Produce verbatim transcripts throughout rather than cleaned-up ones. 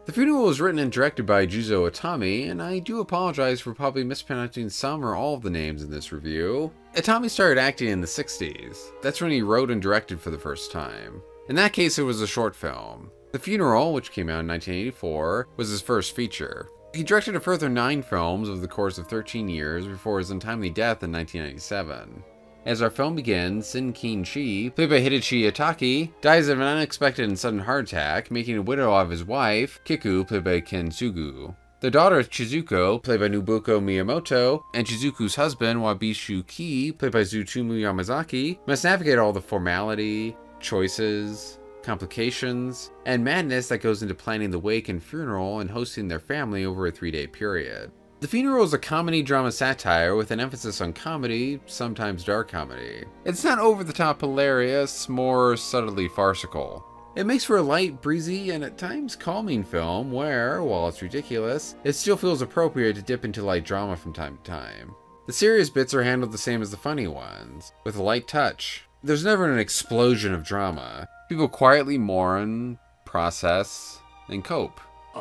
The funeral was written and directed by Juzo Itami, and I do apologize for probably mispronouncing some or all of the names in this review. Itami started acting in the sixties. That's when he wrote and directed for the first time. In that case, it was a short film. The Funeral, which came out in nineteen eighty-four, was his first feature. He directed a further nine films over the course of thirteen years before his untimely death in nineteen ninety-seven. As our film begins, Sin Kin-chi, played by Hideshi Itaki, dies of an unexpected and sudden heart attack, making a widow of his wife, Kiku, played by Ken Sugu. The daughter, Chizuko, played by Nobuko Miyamoto, and Chizuko's husband, Wabishu Ki, played by Tsutomu Yamazaki, must navigate all the formality, choices, complications, and madness that goes into planning the wake and funeral and hosting their family over a three-day period. The Funeral is a comedy drama satire with an emphasis on comedy, sometimes dark comedy. It's not over-the-top hilarious, more subtly farcical. It makes for a light, breezy, and at times calming film where, while it's ridiculous, it still feels appropriate to dip into light drama from time to time. The serious bits are handled the same as the funny ones, with a light touch. There's never an explosion of drama. People quietly mourn, process, and cope.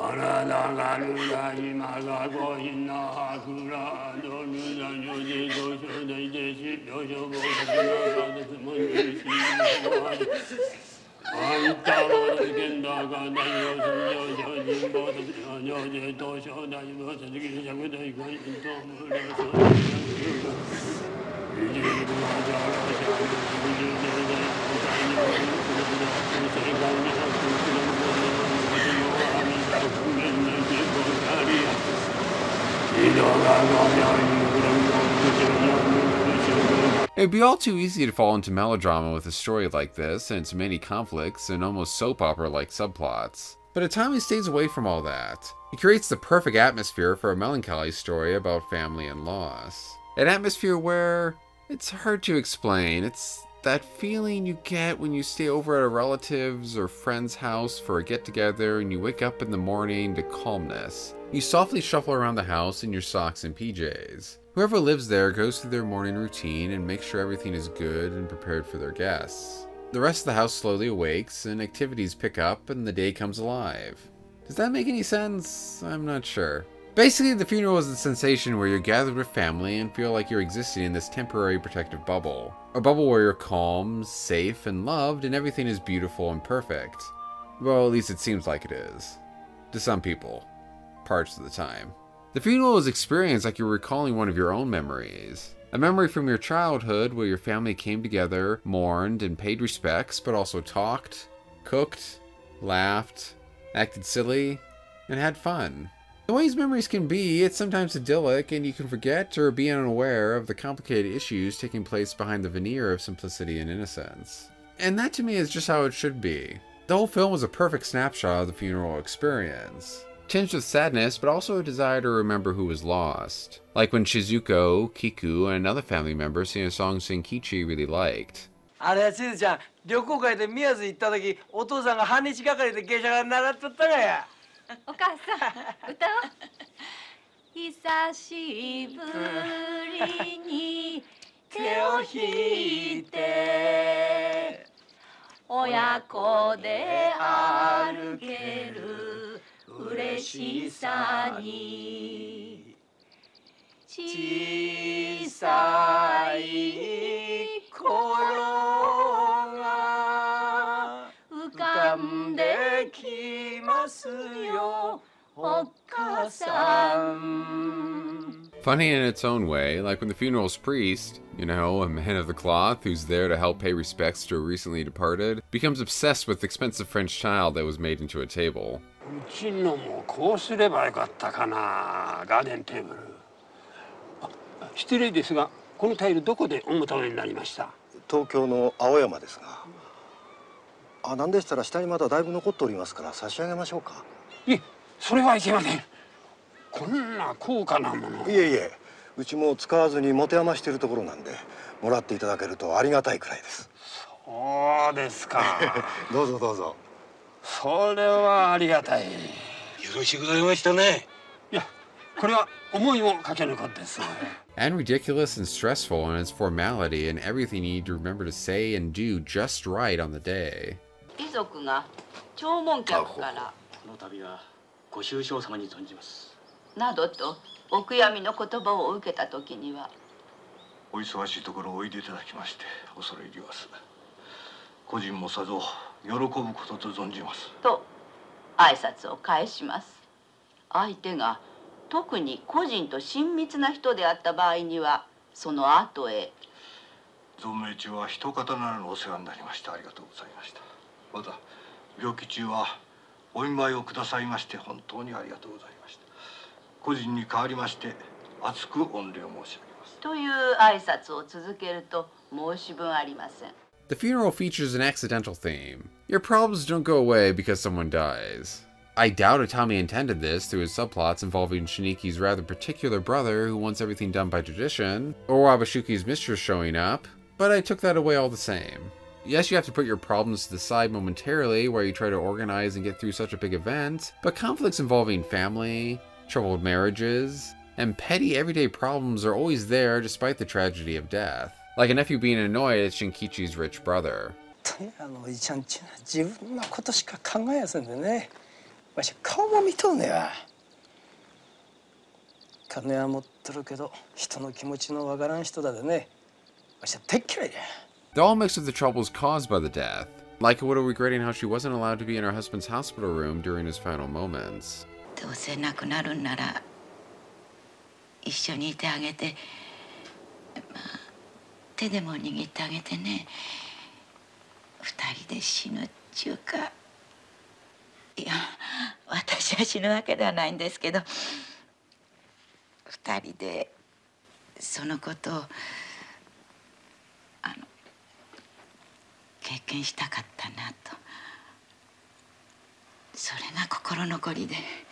It would be all too easy to fall into melodrama with a story like this and its many conflicts and almost soap opera-like subplots. But Itami stays away from all that. He creates the perfect atmosphere for a melancholy story about family and loss. An atmosphere where it's hard to explain. It's that feeling you get when you stay over at a relative's or friend's house for a get-together and you wake up in the morning to calmness. You softly shuffle around the house in your socks and P Js. Whoever lives there goes through their morning routine and makes sure everything is good and prepared for their guests. The rest of the house slowly awakes and activities pick up and the day comes alive. Does that make any sense? I'm not sure. Basically, the funeral is a sensation where you're gathered with family and feel like you're existing in this temporary protective bubble. A bubble where you're calm, safe, and loved, and everything is beautiful and perfect. Well, at least it seems like it is. To some people. Parts of the time. The funeral is experienced like you're recalling one of your own memories. A memory from your childhood where your family came together, mourned, and paid respects, but also talked, cooked, laughed, acted silly, and had fun. The way these memories can be, it's sometimes idyllic and you can forget or be unaware of the complicated issues taking place behind the veneer of simplicity and innocence. And that to me is just how it should be. The whole film was a perfect snapshot of the funeral experience. Tinged with sadness, but also a desire to remember who was lost. Like when Shizuko, Kiku, and another family member sing a song Senkichi really liked. あれ、しずちゃん、旅行会で宮津行った時、お父さんが半日がかりで芸者が習っとったがや。 お母さん、歌おう。久しぶりに手を引いて親子で歩ける嬉しさに小さい頃が浮かんできますよ、お母さん。 Funny in its own way, like when the funeral's priest, you know, a man of the cloth who's there to help pay respects to a recently departed, becomes obsessed with the expensive French child that was made into a table. うちのもこうすればよかったかな、ガーデンテーブル。あ、失礼ですが、このタイルどこでお求めになりました？ 東京の青山ですが。あ、なんでしたら下にまだだいぶ残っておりますから差し上げましょうか。 いえ、それはいけません。こんな高価なもの。 いえいえ、うちも使わずに持て余しているところなんで、もらっていただけるとありがたいくらいです。 そうですか。 どうぞどうぞ。 それはありがたい。よろしゅうございましたね。いや、これは思いもかけぬことです。 And ridiculous and stressful in its formality and everything you need to remember to say and do just right on the day. 遺族が弔問客から。 この度はご愁傷様に存じます。 などとお悔やみの言葉を受けた時には、 お忙しいところおいでいただきまして恐れ入ります。個人もさぞ喜ぶことと存じます。 と挨拶を返します。相手が特に個人と親密な人であった場合には、その後へ。 存命中は一方ならぬお世話になりましてありがとうございました。また病気中はお見舞いをくださいまして本当にありがとうございました。個人に代わりまして厚く御礼を申し上げます。 という挨拶を続けると申し分ありません。 The funeral features an accidental theme. Your problems don't go away because someone dies. I doubt Itami intended this through his subplots involving Shiniki's rather particular brother who wants everything done by tradition, or Wabashuki's mistress showing up, but I took that away all the same. Yes, you have to put your problems to the side momentarily while you try to organize and get through such a big event, but conflicts involving family, troubled marriages, and petty everyday problems are always there despite the tragedy of death. Like a nephew being annoyed at Shinkichi's rich brother. あのおじちゃんちゅうのは自分のことしか考えやせんでね。わし顔も見とんねや。金は持っとるけど人の気持ちのわからん人だでね。わしは大っ嫌いや。 They're all mixed with the troubles caused by the death. Like a widow regretting how she wasn't allowed to be in her husband's hospital room during his final moments. どうせ亡くなるんなら一緒にいてあげて、まあ、手でも握ってあげてね。二人で死ぬっちゅうか、いや私は死ぬわけではないんですけど、二人でそのことをあの経験したかったなと、それが心残りで。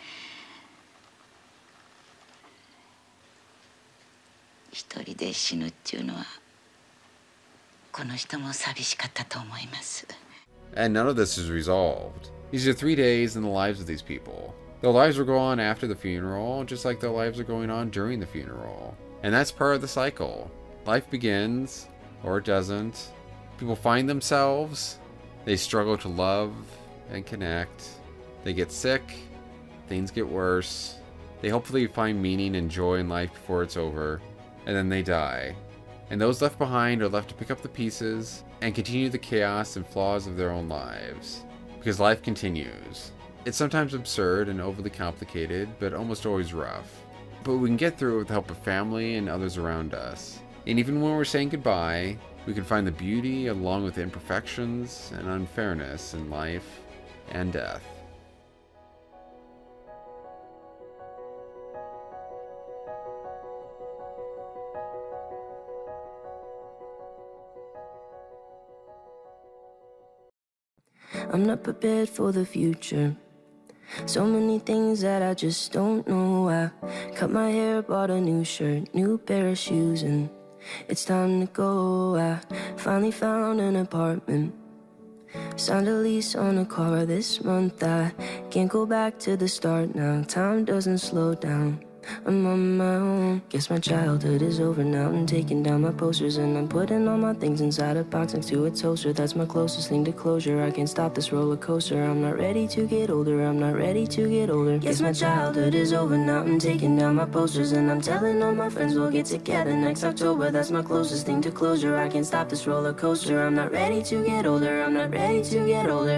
一人で死ぬっちゅうのはこの人も寂しかったと思います。 And none of this is resolved. These are three days in the lives of these people. Their lives will go on after the funeral, just like their lives are going on during the funeral. And that's part of the cycle. Life begins, or it doesn't. People find themselves. They struggle to love and connect. They get sick. Things get worse. They hopefully find meaning and joy in life before it's over. And then they die. And those left behind are left to pick up the pieces and continue the chaos and flaws of their own lives. Because life continues. It's sometimes absurd and overly complicated, but almost always rough. But we can get through it with the help of family and others around us. And even when we're saying goodbye, we can find the beauty along with the imperfections and unfairness in life and death. I'm not prepared for the future. So many things that I just don't know. I cut my hair, bought a new shirt, new pair of shoes, and it's time to go. I finally found an apartment, signed a lease on a car this month. I can't go back to the start now. Time doesn't slow down. I'm on my own. Guess my childhood is over now. I'm taking down my posters and I'm putting all my things inside a box next to a toaster. That's my closest thing to closure. I can't stop this roller coaster. I'm not ready to get older. I'm not ready to get older. Guess my childhood is over now. I'm taking down my posters and I'm telling all my friends we'll get together next October. That's my closest thing to closure. I can't stop this roller coaster. I'm not ready to get older. I'm not ready to get older.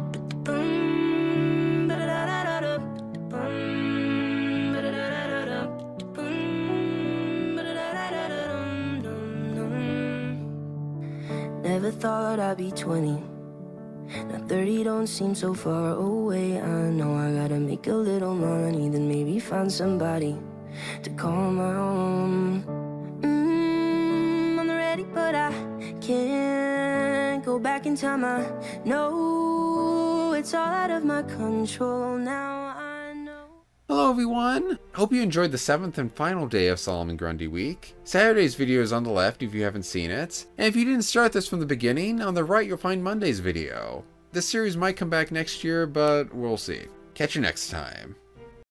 Never thought I'd be twenty. Now thirty don't seem so far away. I know I gotta make a little money, then maybe find somebody to call my own. Mm, I'm ready, but I can't go back in time. I know it's all out of my control now. Hello everyone! Hope you enjoyed the seventh and final day of Solomon Grundy week. Saturday's video is on the left if you haven't seen it, and if you didn't start this from the beginning, on the right you'll find Monday's video. This series might come back next year, but we'll see. Catch you next time.